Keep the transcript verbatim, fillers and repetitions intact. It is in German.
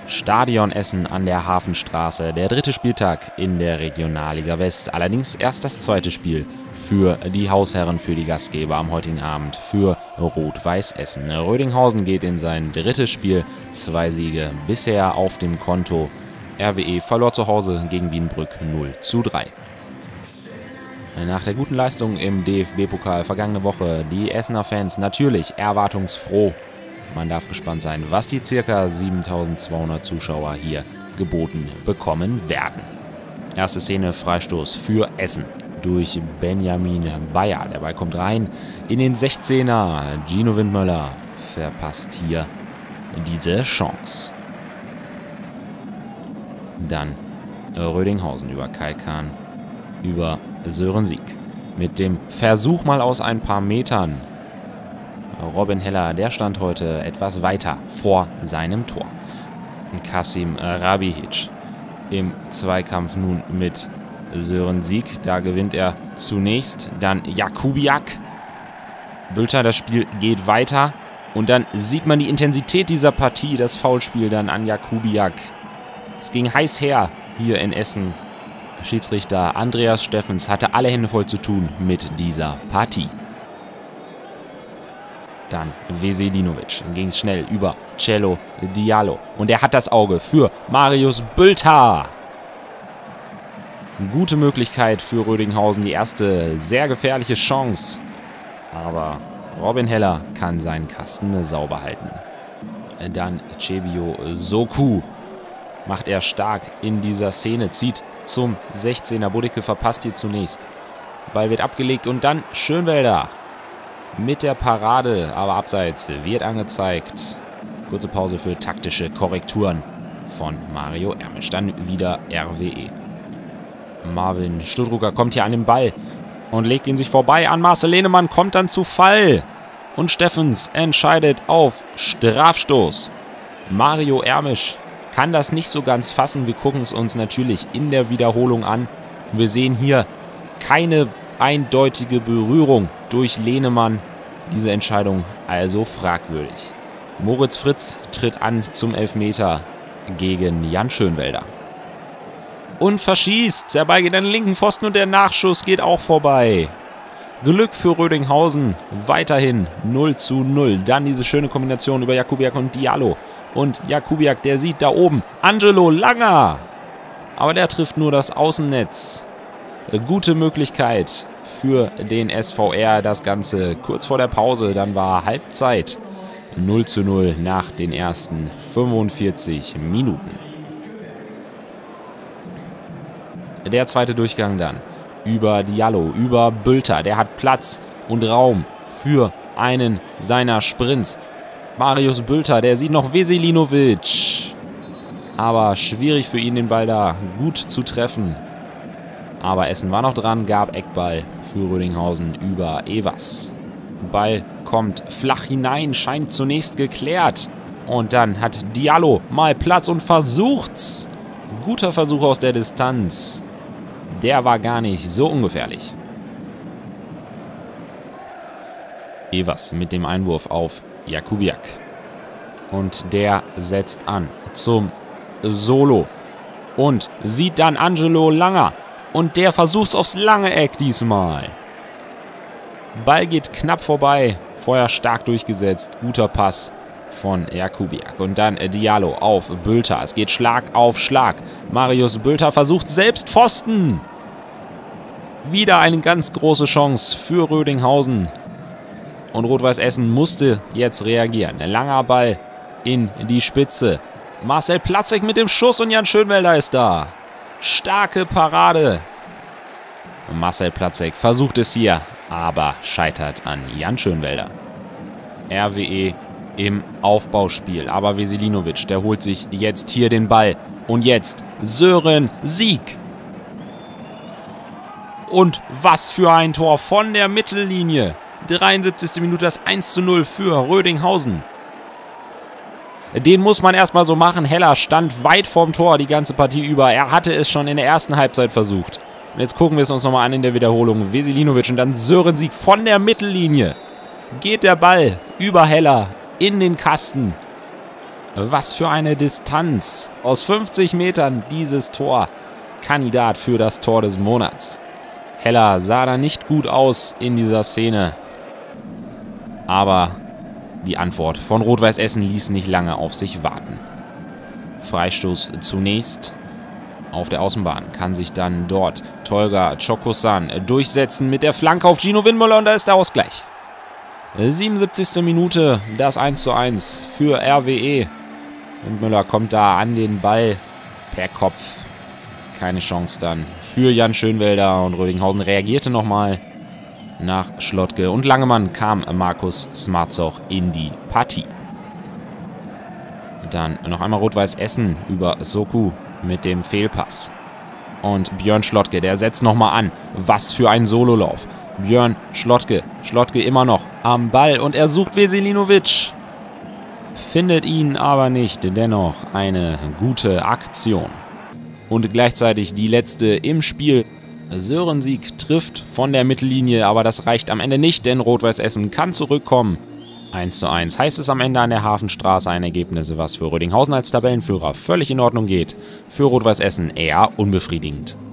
Stadion Essen an der Hafenstraße. Der dritte Spieltag in der Regionalliga West. Allerdings erst das zweite Spiel für die Hausherren, für die Gastgeber am heutigen Abend, für Rot-Weiß Essen. Rödinghausen geht in sein drittes Spiel. Zwei Siege bisher auf dem Konto. R W E verlor zu Hause gegen Wienbrück null zu drei. Nach der guten Leistung im D F B-Pokal vergangene Woche die Essener Fans natürlich erwartungsfroh. Man darf gespannt sein, was die ca. siebentausendzweihundert Zuschauer hier geboten bekommen werden. Erste Szene, Freistoß für Essen durch Benjamin Bayer. Der Ball kommt rein in den sechzehner. Gino Windmöller verpasst hier diese Chance. Dann Rödinghausen über Kai Kahn, über Sören Sieg. Mit dem Versuch mal aus ein paar Metern. Robin Heller, der stand heute etwas weiter vor seinem Tor. Kasim Rabihic im Zweikampf nun mit Sören Sieg. Da gewinnt er zunächst. Dann Jakubiak. Bülter, das Spiel geht weiter. Und dann sieht man die Intensität dieser Partie. Das Foulspiel dann an Jakubiak. Es ging heiß her hier in Essen. Schiedsrichter Andreas Steffens hatte alle Hände voll zu tun mit dieser Partie. Dann Veselinovic. Dann ging es schnell über Cello Diallo. Und er hat das Auge für Marius Bülter. Gute Möglichkeit für Rödinghausen. Die erste sehr gefährliche Chance. Aber Robin Heller kann seinen Kasten sauber halten. Dann Chebio Soku. Macht er stark in dieser Szene. Zieht zum sechzehner. Budicke verpasst hier zunächst. Ball wird abgelegt und dann Schönwälder. Mit der Parade, aber abseits wird angezeigt. Kurze Pause für taktische Korrekturen von Mario Ermisch. Dann wieder R W E. Marvin Stuttrucker kommt hier an den Ball und legt ihn sich vorbei an Marcel Lehnemann, kommt dann zu Fall. Und Steffens entscheidet auf Strafstoß. Mario Ermisch kann das nicht so ganz fassen. Wir gucken es uns natürlich in der Wiederholung an. Wir sehen hier keine eindeutige Berührung durch Lehnemann. Diese Entscheidung also fragwürdig. Moritz Fritz tritt an zum Elfmeter gegen Jan Schönwälder. Und verschießt. Der Ball geht an den linken Pfosten und der Nachschuss geht auch vorbei. Glück für Rödinghausen. Weiterhin null zu null. Dann diese schöne Kombination über Jakubiak und Diallo. Und Jakubiak, der sieht da oben Angelo Langer. Aber der trifft nur das Außennetz. Gute Möglichkeit für den S V R. Das Ganze kurz vor der Pause. Dann war Halbzeit. null zu null nach den ersten fünfundvierzig Minuten. Der zweite Durchgang dann über Diallo, über Bülter. Der hat Platz und Raum für einen seiner Sprints. Marius Bülter, der sieht noch Veselinovic. Aber schwierig für ihn, den Ball da gut zu treffen. Aber Essen war noch dran, gab Eckball für Rödinghausen über Evers. Ball kommt flach hinein, scheint zunächst geklärt. Und dann hat Diallo mal Platz und versucht's. Guter Versuch aus der Distanz. Der war gar nicht so ungefährlich. Evers mit dem Einwurf auf Jakubiak. Und der setzt an zum Solo. Und sieht dann Angelo Langer. Und der versucht's aufs lange Eck diesmal. Ball geht knapp vorbei. Vorher stark durchgesetzt. Guter Pass von Jakubiak. Und dann Diallo auf Bülter. Es geht Schlag auf Schlag. Marius Bülter versucht selbst Pfosten. Wieder eine ganz große Chance für Rödinghausen. Und Rot-Weiß Essen musste jetzt reagieren. Ein langer Ball in die Spitze. Marcel Platzek mit dem Schuss und Jan Schönwälder ist da. Starke Parade. Marcel Platzek versucht es hier, aber scheitert an Jan Schönwälder. R W E im Aufbauspiel. Aber Veselinovic, der holt sich jetzt hier den Ball. Und jetzt Sören Sieg. Und was für ein Tor von der Mittellinie. dreiundsiebzigste Minute, das eins zu null für Rödinghausen. Den muss man erstmal so machen. Heller stand weit vorm Tor die ganze Partie über. Er hatte es schon in der ersten Halbzeit versucht. Und jetzt gucken wir es uns nochmal an in der Wiederholung. Veselinovic und dann Sören Sieg von der Mittellinie. Geht der Ball über Heller in den Kasten. Was für eine Distanz. Aus fünfzig Metern dieses Tor. Kandidat für das Tor des Monats. Heller sah da nicht gut aus in dieser Szene. Aber die Antwort von Rot-Weiß Essen ließ nicht lange auf sich warten. Freistoß zunächst auf der Außenbahn. Kann sich dann dort Tolga Çokosan durchsetzen mit der Flanke auf Gino Windmüller und da ist der Ausgleich. siebenundsiebzigste Minute, das eins zu eins für R W E. Windmüller kommt da an den Ball per Kopf. Keine Chance dann für Jan Schönwelder und Rödinghausen reagierte nochmal nach Schlottke. Und Langemann kam Markus Smartsoch in die Partie. Dann noch einmal Rot-Weiß Essen über Soku mit dem Fehlpass. Und Björn Schlottke, der setzt nochmal an. Was für ein Sololauf. Björn Schlottke, Schlottke immer noch am Ball und er sucht Veselinovic. Findet ihn aber nicht. Dennoch eine gute Aktion. Und gleichzeitig die letzte im Spiel. Sören Sieg trifft von der Mittellinie, aber das reicht am Ende nicht, denn Rot-Weiß Essen kann zurückkommen. eins zu eins heißt es am Ende an der Hafenstraße, ein Ergebnis, was für Rödinghausen als Tabellenführer völlig in Ordnung geht. Für Rot-Weiß Essen eher unbefriedigend.